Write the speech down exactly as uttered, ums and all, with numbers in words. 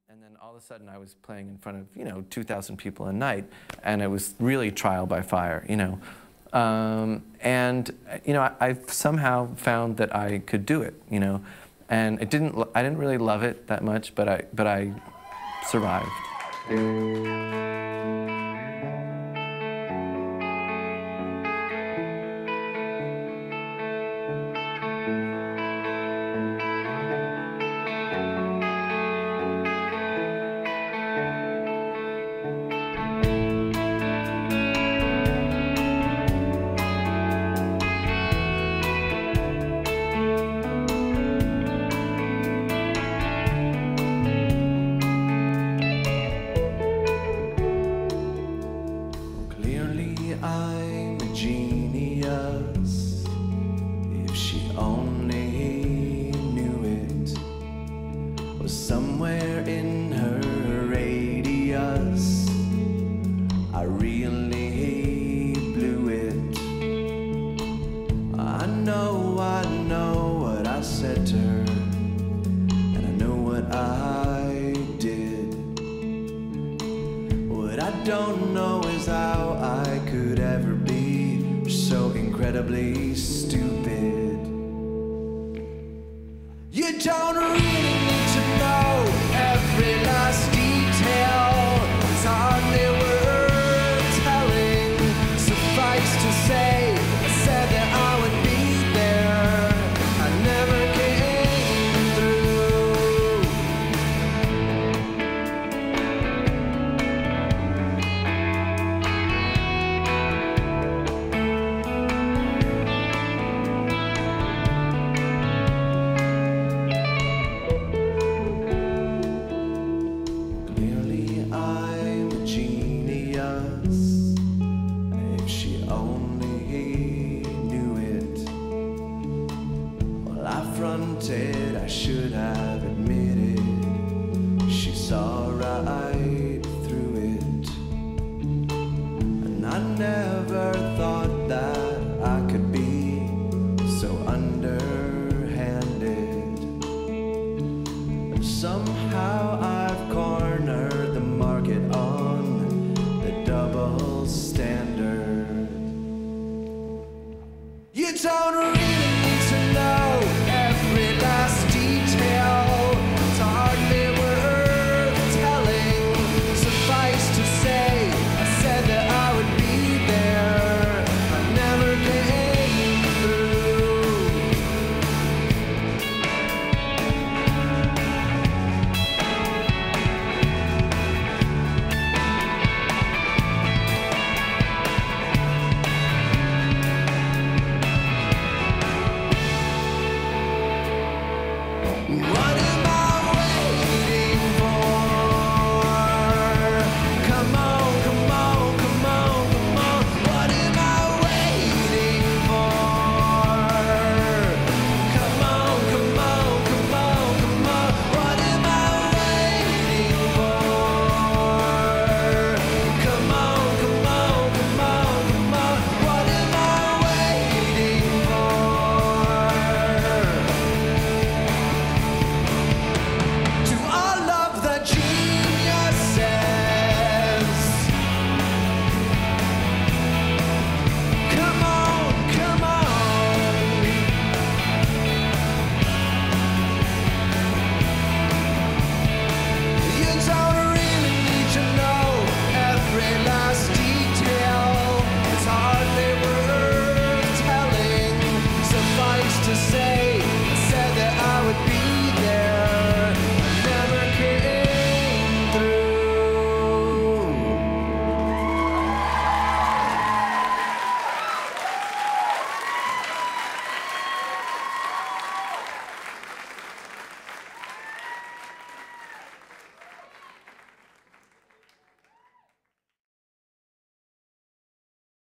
And then all of a sudden I was playing in front of, you know, two thousand people a night, and it was really trial by fire, you know. Um, and, you know, I, I've somehow found that I could do it, you know. And it didn't, I didn't really love it that much, but I, but I survived. I'm a genius, if she only knew it, was somewhere in her radius, I really blew it. I know, I know what I said to her, and I know what I did. What I don't know is how I could ever be so incredibly stupid. You don't really need to know every last detail. It's hardly worth telling. Suffice to say, I said that I would be there. I never came through. Clearly I'm a genius, if she only knew it. Well, I fronted, I should have admitted, she saw right through it. And I never thought that I could be so underhanded. But somehow I've cornered the market on the double standard. You don't really need to know every last detail. It's hardly worth telling. Suffice to say, I said that I would be there. I never came through. What am I?